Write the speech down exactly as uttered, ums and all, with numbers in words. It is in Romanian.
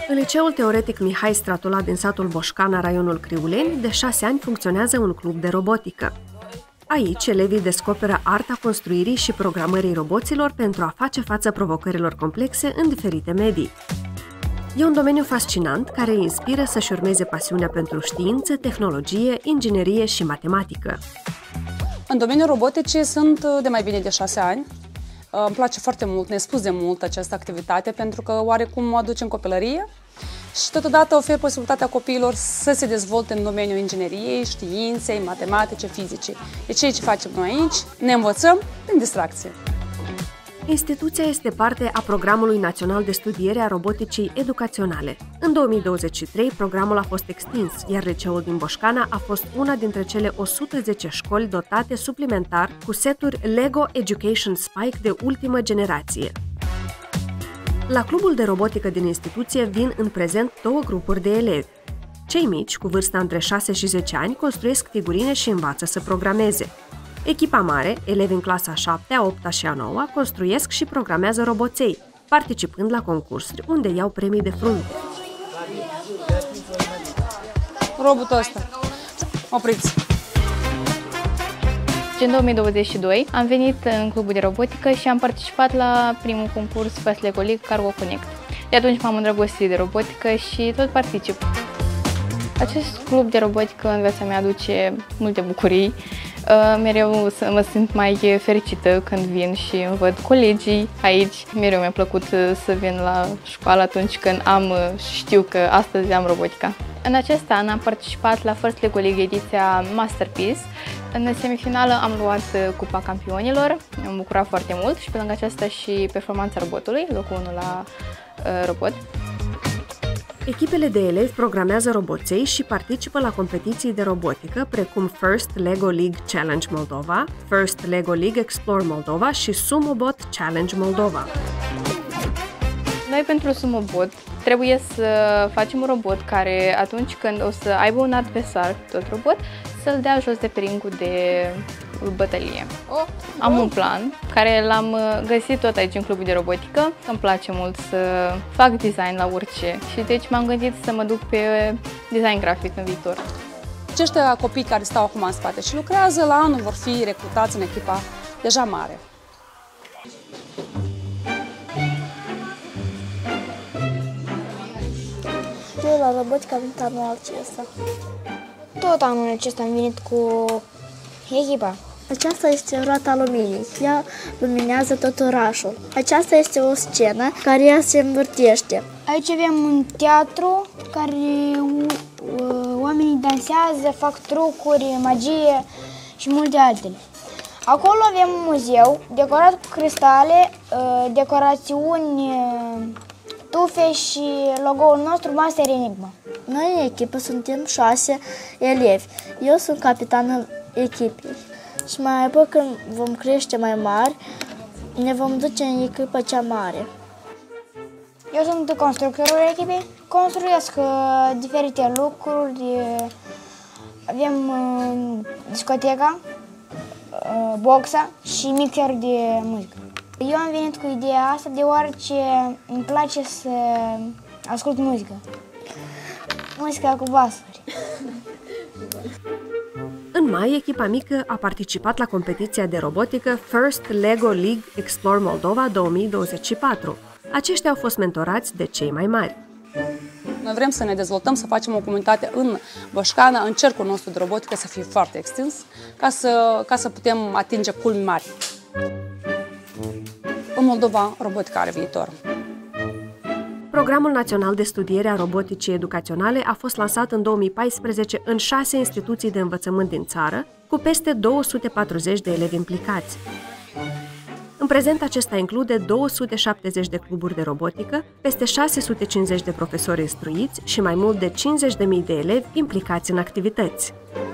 În liceul teoretic Mihai Stratula din satul Boșcana, raionul Criuleni, de șase ani funcționează un club de robotică. Aici, elevii descoperă arta construirii și programării roboților pentru a face față provocărilor complexe în diferite medii. E un domeniu fascinant care îi inspiră să-și urmeze pasiunea pentru știință, tehnologie, inginerie și matematică. În domeniul roboticii sunt de mai bine de șase ani. Îmi place foarte mult, nespus de mult această activitate, pentru că oarecum mă aduce în copilărie și totodată ofer posibilitatea copiilor să se dezvolte în domeniul ingineriei, științei, matematice, fizicii. E ceea ce facem noi aici, ne învățăm prin distracție. Instituția este parte a Programului Național de Studiere a Roboticii Educaționale. În două mii douăzeci și trei, programul a fost extins, iar liceul din Boșcana a fost una dintre cele o sută zece școli dotate suplimentar cu seturi Lego Education Spike de ultimă generație. La clubul de robotică din instituție vin în prezent două grupuri de elevi. Cei mici, cu vârsta între șase și zece ani, construiesc figurine și învață să programeze. Echipa mare, elevi în clasa a șaptea, a opta și a noua, construiesc și programează roboței, participând la concursuri unde iau premii de frunte. Robotul ăsta. Opriți! În două mii douăzeci și doi am venit în clubul de robotică și am participat la primul concurs Fast Lego League Cargo Connect. De atunci m-am îndrăgostit de robotică și tot particip. Acest club de robotică în viața mea aduce multe bucurii. Mereu mă simt mai fericită când vin și îmi văd colegii aici. Mereu mi-a plăcut să vin la școală atunci când am, știu că astăzi am robotica. În acest an am participat la First Lego League ediția Masterpiece. În semifinală am luat Cupa Campionilor, am bucurat foarte mult și pe lângă aceasta și performanța robotului, locul unu la uh, robot. Echipele de elevi programează roboței și participă la competiții de robotică, precum First Lego League Challenge Moldova, First Lego League Explore Moldova și SumoBot Challenge Moldova. Noi pentru SumoBot trebuie să facem un robot care atunci când o să aibă un adversar, tot robot, să-l dea jos de pe ringul de bătălie. Am un plan care l-am găsit tot aici în clubul de robotică. Îmi place mult să fac design la orice și deci m-am gândit să mă duc pe design grafic în viitor. Aceștia copii care stau acum în spate și lucrează, la anul vor fi recrutați în echipa deja mare. Eu la robotică am venit anul acesta. Tot anul acesta am venit cu echipa. Aceasta este roata luminii. Ea luminează tot orașul. Aceasta este o scenă care ea se învârtește. Aici avem un teatru care oamenii dansează, fac trucuri, magie și multe altele. Acolo avem un muzeu decorat cu cristale, decorațiuni, tufe și logo-ul nostru Master Enigma. Noi în echipă suntem șase elevi. Eu sunt capitanul echipei. Și mai apoi când vom crește mai mari, ne vom duce în echipa cea mare. Eu sunt constructorul echipei. Construiesc uh, diferite lucruri. Uh, avem uh, discoteca, uh, boxa și mixer de muzică. Eu am venit cu ideea asta deoarece îmi place să ascult muzică. Muzica cu basuri. În mai, echipa mică a participat la competiția de robotică First Lego League Explore Moldova două mii douăzeci și patru. Aceștia au fost mentorați de cei mai mari. Noi vrem să ne dezvoltăm, să facem o comunitate în Boșcana, în cercul nostru de robotică să fie foarte extins, ca să, ca să putem atinge culmi mari. În Moldova, robotica are viitor. Programul Național de Studiere a Roboticii Educaționale a fost lansat în două mii paisprezece în șase instituții de învățământ din țară, cu peste două sute patruzeci de elevi implicați. În prezent, acesta include două sute șaptezeci de cluburi de robotică, peste șase sute cincizeci de profesori instruiți și mai mult de cincizeci de mii de elevi implicați în activități.